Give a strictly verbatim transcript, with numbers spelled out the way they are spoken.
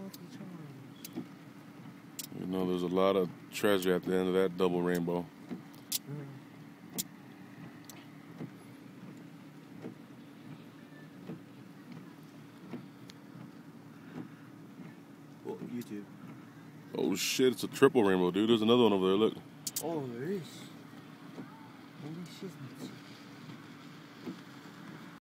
You know, there's a lot of treasure at the end of that double rainbow. Mm. Oh, YouTube. Oh shit, it's a triple rainbow, dude. There's another one over there, look. Oh, there is. Holy shit.